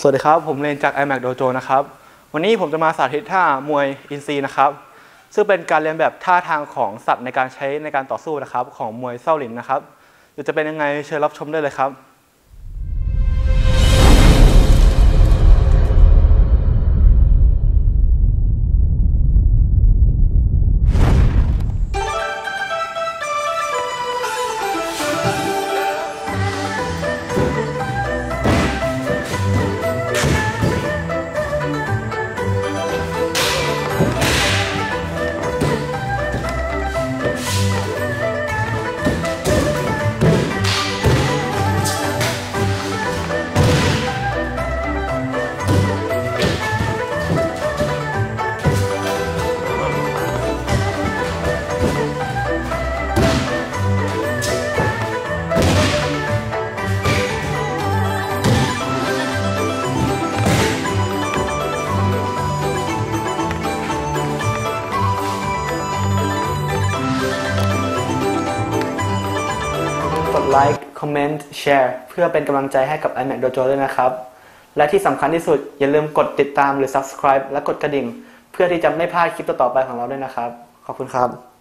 สวัสดีครับผมเรนจาก iMac Dojo นะครับวันนี้ผมจะมาสาธิตท่ามวยอินทรีนะครับซึ่งเป็นการเรียนแบบท่าทางของสัตว์ในการใช้ในการต่อสู้นะครับของมวยเส้าหลินนะครับจะเป็นยังไงเชิญรับชมได้เลยครับกดไลค์คอมเมนต์แชร์เพื่อเป็นกำลังใจให้กับ iMac Dojo ด้วยนะครับและที่สำคัญที่สุดอย่าลืมกดติดตามหรือ Subscribe และกดกระดิ่งเพื่อที่จะไม่พลาดคลิปต่อๆไปของเราด้วยนะครับขอบคุณครับ